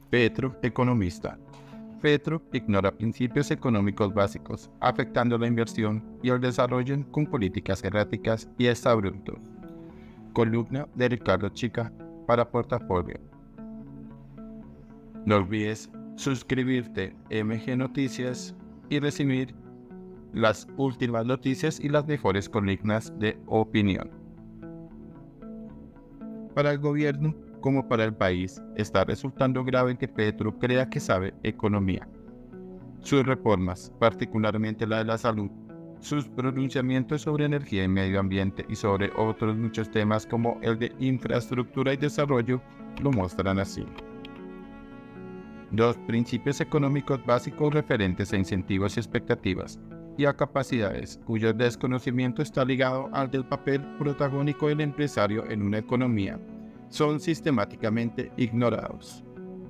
Petro, economista. Petro ignora principios económicos básicos, afectando la inversión y el desarrollo con políticas erráticas y exabruptos. Columna de Ricardo Chica para Portafolio. No olvides suscribirte a MG Noticias y recibir las últimas noticias y las mejores columnas de opinión. Para el gobierno, como para el país, está resultando grave que Petro crea que sabe economía. Sus reformas, particularmente la de la salud, sus pronunciamientos sobre energía y medio ambiente y sobre otros muchos temas como el de infraestructura y desarrollo, lo muestran así. Dos principios económicos básicos referentes a incentivos y expectativas, y a capacidades, cuyo desconocimiento está ligado al del papel protagónico del empresario en una economía, son sistemáticamente ignorados.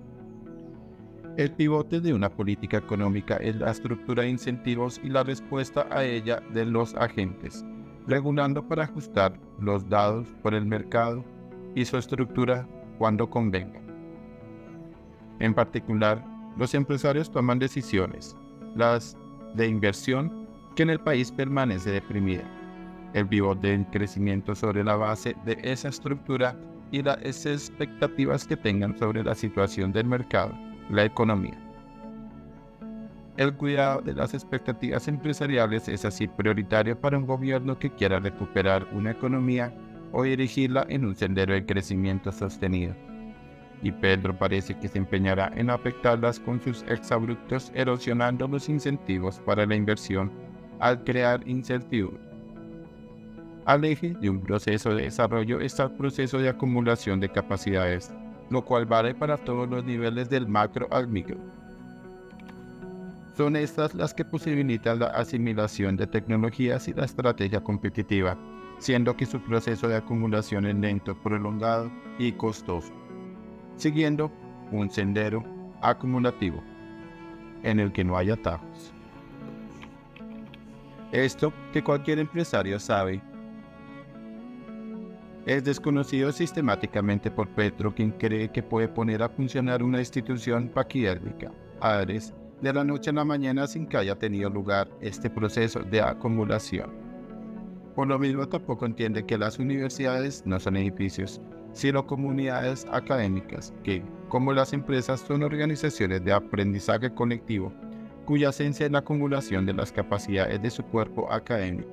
El pivote de una política económica es la estructura de incentivos y la respuesta a ella de los agentes, regulando para ajustar los dados por el mercado y su estructura cuando convenga. En particular, los empresarios toman decisiones, las de inversión, que en el país permanece deprimida. El pivote del crecimiento sobre la base de esa estructura y las expectativas que tengan sobre la situación del mercado, la economía. El cuidado de las expectativas empresariales es así prioritario para un gobierno que quiera recuperar una economía o dirigirla en un sendero de crecimiento sostenido. Y Pedro parece que se empeñará en afectarlas con sus exabruptos, erosionando los incentivos para la inversión al crear incertidumbre. Al eje de un proceso de desarrollo está el proceso de acumulación de capacidades, lo cual vale para todos los niveles del macro al micro. Son estas las que posibilitan la asimilación de tecnologías y la estrategia competitiva, siendo que su proceso de acumulación es lento, prolongado y costoso, siguiendo un sendero acumulativo en el que no hay atajos. Esto que cualquier empresario sabe es desconocido sistemáticamente por Petro, quien cree que puede poner a funcionar una institución paquiérmica, ARES, de la noche a la mañana sin que haya tenido lugar este proceso de acumulación. Por lo mismo tampoco entiende que las universidades no son edificios, sino comunidades académicas que, como las empresas, son organizaciones de aprendizaje colectivo, cuya esencia es la acumulación de las capacidades de su cuerpo académico.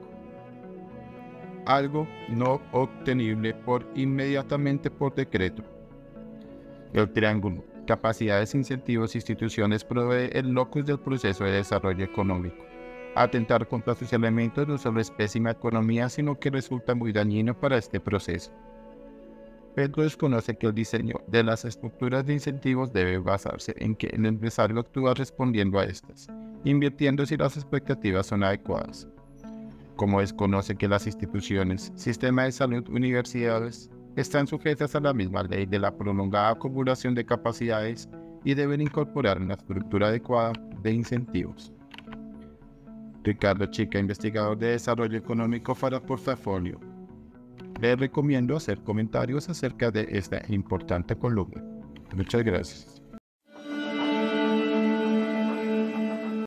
Algo no obtenible inmediatamente por decreto. El triángulo, capacidades, incentivos, instituciones, provee el locus del proceso de desarrollo económico. Atentar contra sus elementos no solo es pésima economía, sino que resulta muy dañino para este proceso. Pedro desconoce que el diseño de las estructuras de incentivos debe basarse en que el empresario actúa respondiendo a estas, invirtiendo si las expectativas son adecuadas. Como desconoce que las instituciones, sistema de salud, universidades, están sujetas a la misma ley de la prolongada acumulación de capacidades y deben incorporar una estructura adecuada de incentivos. Ricardo Chica, investigador de desarrollo económico para Portafolio. Les recomiendo hacer comentarios acerca de esta importante columna. Muchas gracias.